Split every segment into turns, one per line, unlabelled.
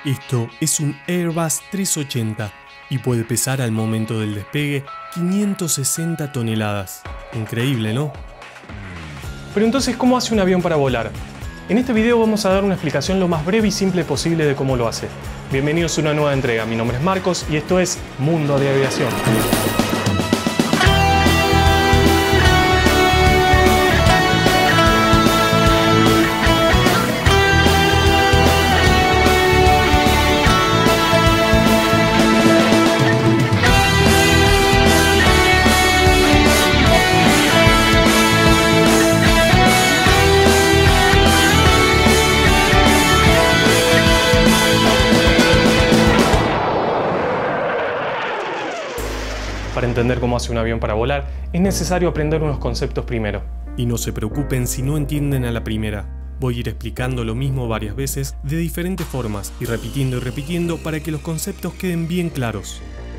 Esto es un Airbus 380 y puede pesar al momento del despegue 560 toneladas. Increíble, ¿no?
Pero entonces, ¿cómo hace un avión para volar? En este video vamos a dar una explicación lo más breve y simple posible de cómo lo hace. Bienvenidos a una nueva entrega, mi nombre es Marcos y esto es Mundo de Aviación. Para entender cómo hace un avión para volar, es necesario aprender unos conceptos primero.
Y no se preocupen si no entienden a la primera. Voy a ir explicando lo mismo varias veces de diferentes formas y repitiendo para que los conceptos queden bien claros.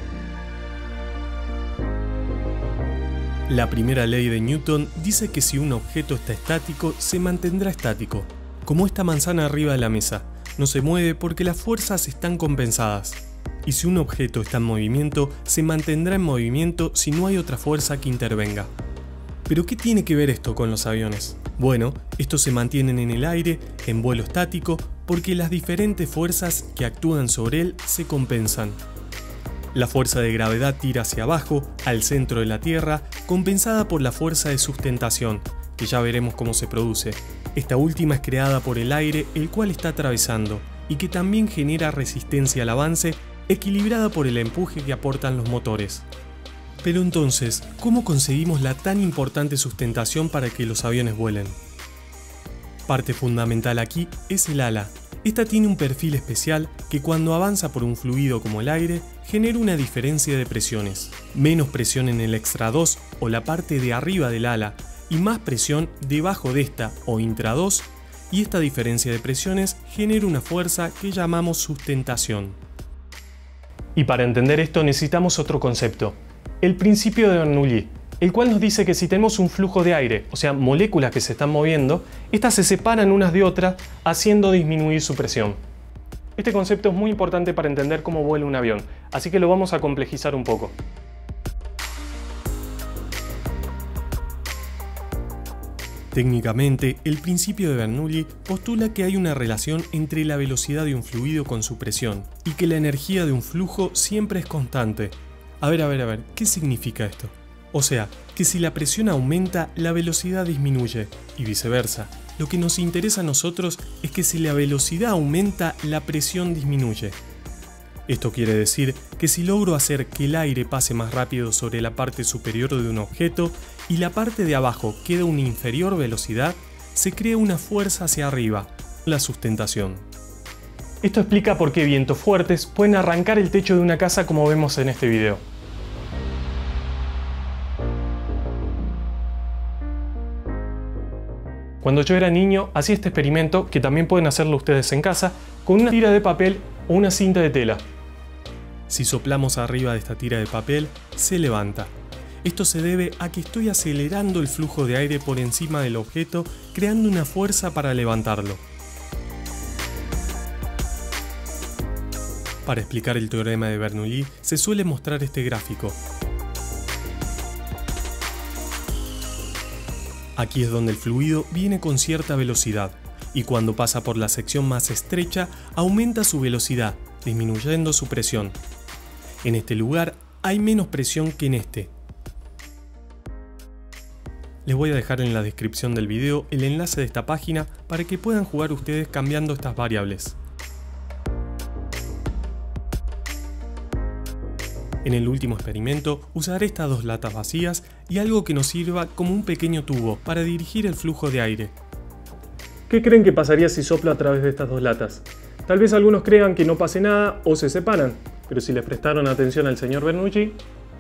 La primera ley de Newton dice que si un objeto está estático, se mantendrá estático. Como esta manzana arriba de la mesa, no se mueve porque las fuerzas están compensadas. Y si un objeto está en movimiento, se mantendrá en movimiento si no hay otra fuerza que intervenga. ¿Pero qué tiene que ver esto con los aviones? Bueno, estos se mantienen en el aire, en vuelo estático, porque las diferentes fuerzas que actúan sobre él se compensan. La fuerza de gravedad tira hacia abajo, al centro de la Tierra, compensada por la fuerza de sustentación, que ya veremos cómo se produce. Esta última es creada por el aire, el cual está atravesando, y que también genera resistencia al avance, equilibrada por el empuje que aportan los motores. Pero entonces, ¿cómo conseguimos la tan importante sustentación para que los aviones vuelen? Parte fundamental aquí es el ala. Esta tiene un perfil especial que cuando avanza por un fluido como el aire, genera una diferencia de presiones. Menos presión en el extra 2 o la parte de arriba del ala y más presión debajo de esta o intra 2, y esta diferencia de presiones genera una fuerza que llamamos sustentación.
Y para entender esto necesitamos otro concepto, el principio de Bernoulli, el cual nos dice que si tenemos un flujo de aire, o sea, moléculas que se están moviendo, estas se separan unas de otras, haciendo disminuir su presión. Este concepto es muy importante para entender cómo vuela un avión, así que lo vamos a complejizar un poco.
Técnicamente, el principio de Bernoulli postula que hay una relación entre la velocidad de un fluido con su presión y que la energía de un flujo siempre es constante. A ver, ¿qué significa esto? O sea, que si la presión aumenta, la velocidad disminuye y viceversa. Lo que nos interesa a nosotros es que si la velocidad aumenta, la presión disminuye. Esto quiere decir que si logro hacer que el aire pase más rápido sobre la parte superior de un objeto y la parte de abajo queda a una inferior velocidad, se crea una fuerza hacia arriba, la sustentación.
Esto explica por qué vientos fuertes pueden arrancar el techo de una casa como vemos en este video. Cuando yo era niño hacía este experimento, que también pueden hacerlo ustedes en casa, con una tira de papel o una cinta de tela.
Si soplamos arriba de esta tira de papel, se levanta. Esto se debe a que estoy acelerando el flujo de aire por encima del objeto, creando una fuerza para levantarlo. Para explicar el teorema de Bernoulli, se suele mostrar este gráfico. Aquí es donde el fluido viene con cierta velocidad, y cuando pasa por la sección más estrecha, aumenta su velocidad, disminuyendo su presión. En este lugar hay menos presión que en este. Les voy a dejar en la descripción del video el enlace de esta página para que puedan jugar ustedes cambiando estas variables. En el último experimento usaré estas dos latas vacías y algo que nos sirva como un pequeño tubo para dirigir el flujo de aire.
¿Qué creen que pasaría si soplo a través de estas dos latas? Tal vez algunos crean que no pase nada o se separan, pero si les prestaron atención al señor Bernoulli,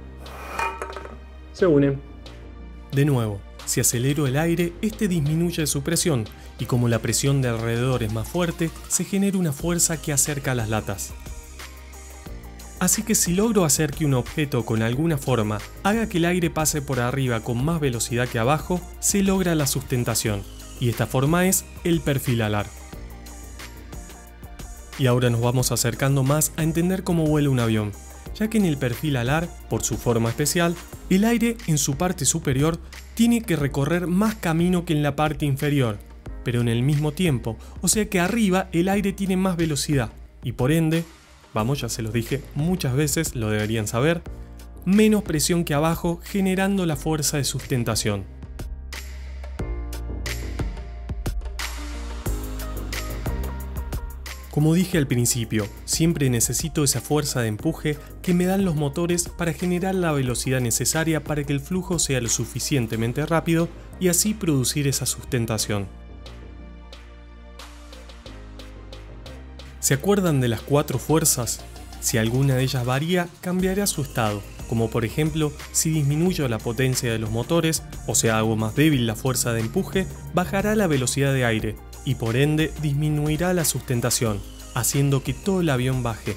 se unen.
De nuevo, si acelero el aire, este disminuye su presión, y como la presión de alrededor es más fuerte, se genera una fuerza que acerca las latas. Así que si logro hacer que un objeto con alguna forma haga que el aire pase por arriba con más velocidad que abajo, se logra la sustentación, y esta forma es el perfil alar. Y ahora nos vamos acercando más a entender cómo vuela un avión, ya que en el perfil alar, por su forma especial, el aire en su parte superior tiene que recorrer más camino que en la parte inferior, pero en el mismo tiempo, o sea que arriba el aire tiene más velocidad y por ende, vamos, ya se los dije muchas veces, lo deberían saber, menos presión que abajo, generando la fuerza de sustentación. Como dije al principio, siempre necesito esa fuerza de empuje que me dan los motores para generar la velocidad necesaria para que el flujo sea lo suficientemente rápido y así producir esa sustentación. ¿Se acuerdan de las 4 fuerzas? Si alguna de ellas varía, cambiará su estado, como por ejemplo, si disminuyo la potencia de los motores, o sea hago más débil la fuerza de empuje, bajará la velocidad de aire, y por ende disminuirá la sustentación, haciendo que todo el avión baje.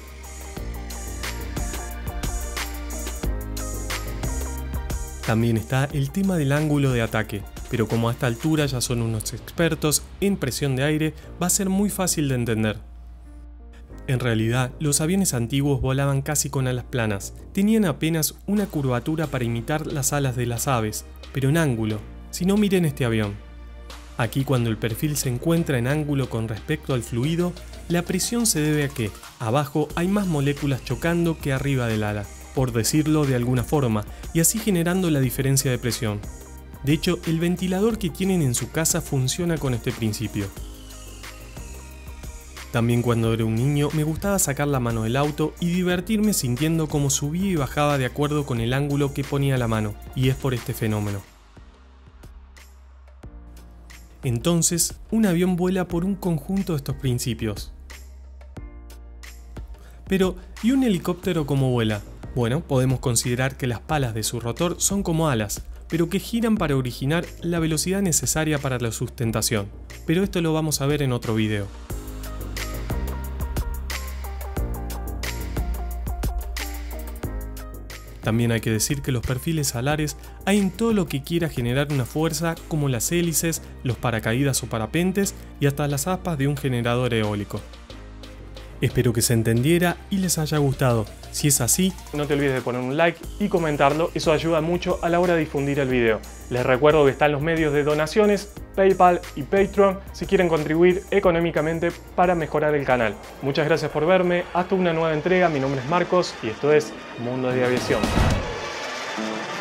También está el tema del ángulo de ataque, pero como a esta altura ya son unos expertos en presión de aire, va a ser muy fácil de entender. En realidad, los aviones antiguos volaban casi con alas planas, tenían apenas una curvatura para imitar las alas de las aves, pero en ángulo. Si no, miren este avión. Aquí, cuando el perfil se encuentra en ángulo con respecto al fluido, la presión se debe a que abajo hay más moléculas chocando que arriba del ala, por decirlo de alguna forma, y así generando la diferencia de presión. De hecho, el ventilador que tienen en su casa funciona con este principio. También cuando era un niño me gustaba sacar la mano del auto y divertirme sintiendo cómo subía y bajaba de acuerdo con el ángulo que ponía la mano, y es por este fenómeno. Entonces, un avión vuela por un conjunto de estos principios. Pero, ¿y un helicóptero cómo vuela? Bueno, podemos considerar que las palas de su rotor son como alas, pero que giran para originar la velocidad necesaria para la sustentación. Pero esto lo vamos a ver en otro video. También hay que decir que los perfiles alares hay en todo lo que quiera generar una fuerza, como las hélices, los paracaídas o parapentes y hasta las aspas de un generador eólico. Espero que se entendiera y les haya gustado. Si es así,
no te olvides de poner un like y comentarlo, eso ayuda mucho a la hora de difundir el video. Les recuerdo que están los medios de donaciones, PayPal y Patreon, si quieren contribuir económicamente para mejorar el canal. Muchas gracias por verme, hasta una nueva entrega, mi nombre es Marcos y esto es Mundo de Aviación.